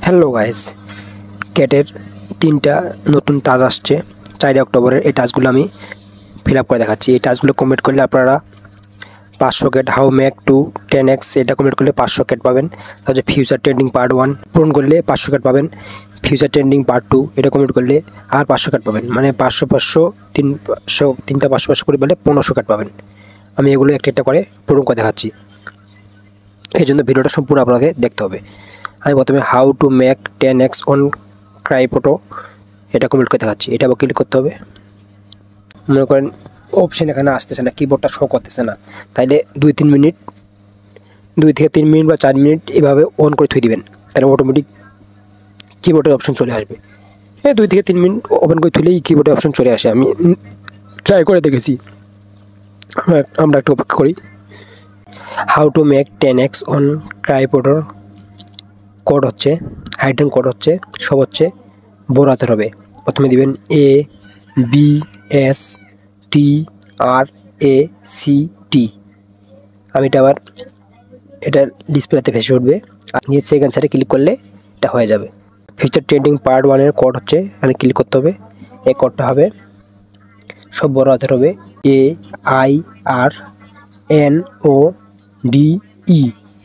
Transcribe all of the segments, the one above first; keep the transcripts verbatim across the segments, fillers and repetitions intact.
Hello guys, ক্যাটের তিনটা নতুন task আসছে চার অক্টোবরের। এই টাস্কগুলো আমি ফিল আপ করে দেখাচ্ছি। এই টাস্কগুলো কমপ্লিট করলে আপনারা পাঁচশো cat how make to ten X এটা কমপ্লিট করলে পাঁচশো ক্যাট পাবেন। তাহলে ফিউচার ট্রেন্ডিং পার্ট ওয়ান পূরণ করলে পাঁচশো ক্যাট পাবেন। ফিউচার ট্রেন্ডিং পার্ট টু এটা কমপ্লিট করলে আর পাঁচশো ক্যাট পাবেন। মানে পাঁচশো পাঁচশো তিন পাঁচশো তিনটা পাঁচশো পাঁচশো করে বলে পনেরোশো ক্যাট পাবেন। আমি এগুলো একটা একটা করে পূরণ করে দেখাচ্ছি। এই জন্য ভিডিওটা সম্পূর্ণ আপনাকে দেখতে হবে। আমি প্রথমে how to make ten X on crypto এটা কমপ্লিট করে দেখাচ্ছি। এটা আবার ক্লিক করতে হবে। মনে করেন অপশন এখানে আসতেছে না, কিবোর্ডটা শো করতেছে না, তাইলে দুই তিন মিনিট দুই থেকে তিন মিনিট বা চার মিনিট এভাবে অন করে থুই দিবেন, তাহলে অটোমেটিক কিবোর্ডের অপশন চলে আসবে। হ্যাঁ, দুই থেকে তিন মিনিট ওপেন করে থুলেই কিবোর্ডের অপশন চলে আসে। আমি ট্রাই করে দেখেছি। আমরা একটু অপেক্ষা করি। How to make ten X on ক্রাইপটোর কোড হচ্ছে হাইডেন কোড হচ্ছে সব হচ্ছে বড় হাতের হবে। প্রথমে দিবেন A B S T R A C T. আমি এটা আবার এটা ডিসপ্লেতে ভেসে উঠবে। আর নিয়ে সেকেন্ড সাইডে ক্লিক করলে এটা হয়ে যাবে। ফিউচার ট্রেন্ডিং পার্ট ওয়ানের কোড হচ্ছে এখানে ক্লিক করতে হবে। এই কোডটা হবে সব বড় হাতের হবে, A I R N O D E.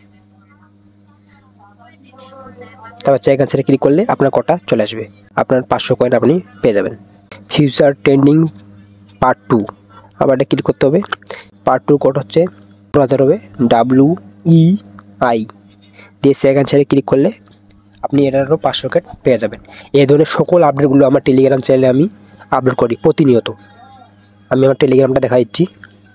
তারপর সেকেন্ড সাইডে ক্লিক করলে আপনার কোডটা চলে আসবে, আপনার পাঁচশো কয়েন আপনি পেয়ে যাবেন। ফিউচার ট্রেন্ডিং পার্ট টু আবার এটা ক্লিক করতে হবে। পার্ট টু কোড হচ্ছে হাতের হবে ডাব্লিউ ই আই দিয়ে সেকেন্ড সাইডে ক্লিক করলে আপনি এটারও পাঁচশো ক্যাট পেয়ে যাবেন। এই ধরনের সকল আপডেটগুলো আমার টেলিগ্রাম চ্যানেলে আমি আপলোড করি প্রতিনিয়ত। আমি আমার টেলিগ্রামটা দেখা দিচ্ছি।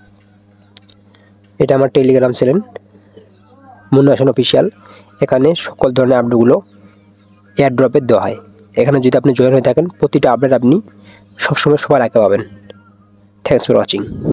এটা আমার Telegram channel Munna Hasan official. এখানে সকল ধরনের আপডেটগুলো এয়ারড্রপে দেওয়া হয়। এখানে যদি আপনি জয়েন হয়ে থাকেন প্রতিটা আপডেট আপনি সবসময় সবার আগে পাবেন। Thanks for watching.